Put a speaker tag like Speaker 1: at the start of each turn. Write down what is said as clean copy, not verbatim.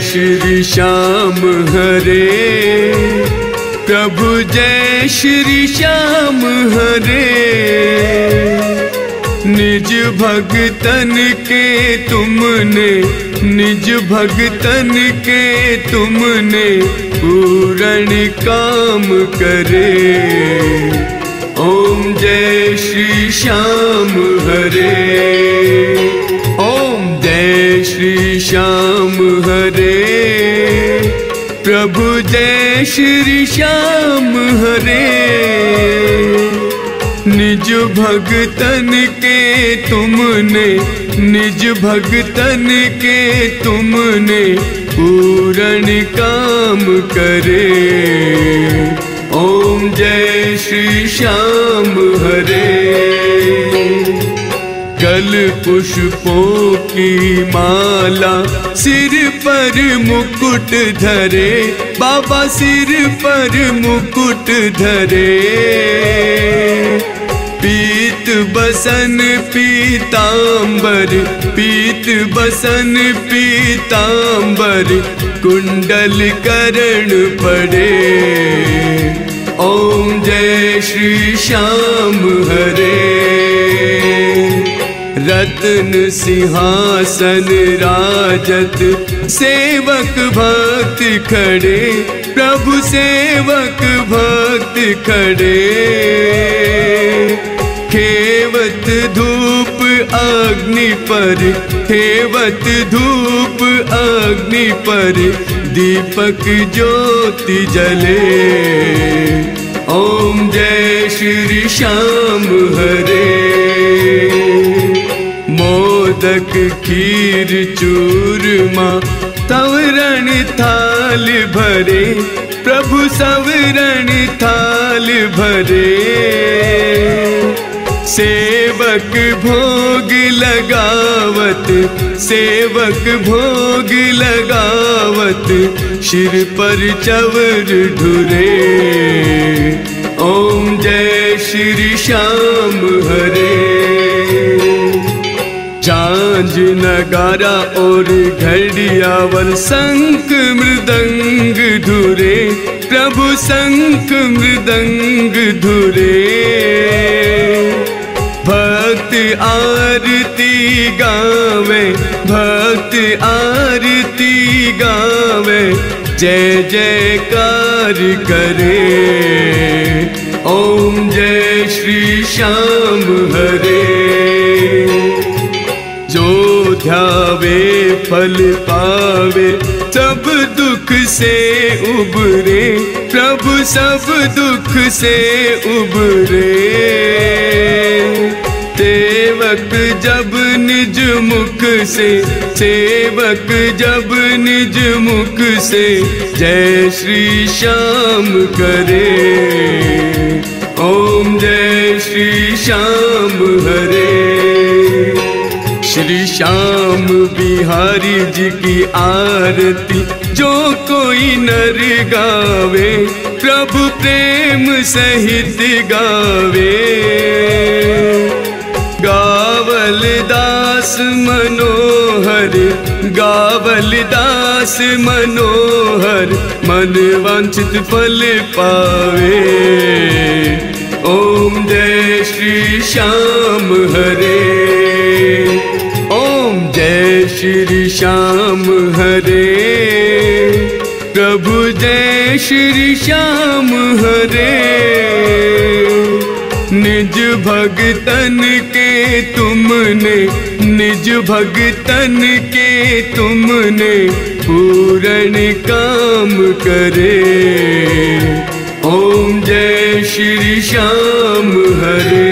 Speaker 1: श्री श्याम हरे, प्रभु जय श्री श्याम हरे। निज भगतन के तुमने, निज भगतन के तुमने पूर्ण काम करे। ओम जय श्री श्याम हरे, ओम जय श्री श्याम हरे, प्रभु जय श्री श्याम हरे। निज भगतन के तुमने, निज भगतन के तुमने पूर्ण काम करे। ओम जय श्री श्याम हरे। कल पुष्पों की माला सिर पर मुकुट धरे, बाबा सिर पर मुकुट धरे। पीत बसन पीतांबर, पीत बसन पीतांबर, कुंडल करण पड़े। ओम जय श्री श्याम हरे। रत्न सिंहासन राजत, सेवक भक्त खड़े, प्रभु सेवक भक्त खड़े। खेवत धूप अग्नि पर, खेवत धूप अग्नि पर, दीपक ज्योति जले। ओम जय श्री श्याम हरे। मोदक खीर चूरमा तवरण थाल भरे, प्रभु सवरण थाल भरे। सेवक भोग लगावत, सेवक भोग लगावत, सिर पर चवर ढुरे। ओम जय श्री श्याम हरे। झांझ नगारा और घड़ियावल, शंख मृदंग धुरे, प्रभु शंख मृदंग धुरे। भक्त आरती गावे, भक्त आरती गावे, जय जयकार करे। ओम जय श्री श्याम हरे। जो ध्यावे फल पावे, सब दुख से उबरे, प्रभु सब दुख से उबरे। सेवक जब निज मुख से, सेवक जब निज मुख से, जय श्री श्याम करे। ओम जय श्री श्याम हरे। श्री श्याम बिहारी जी की आरती जो कोई नर गावे, प्रभु प्रेम सहित गावे। गावल दास मनोहर, गावल दास मनोहर, मन वांछित फल पावे। ओम जय श्री श्याम हरे। ओम जय श्री श्याम हरे, प्रभु जय श्री श्याम हरे। निज भगतन के तुमने, निज भगतन के तुमने पूर्ण काम करे। ओम जय श्री श्याम हरे।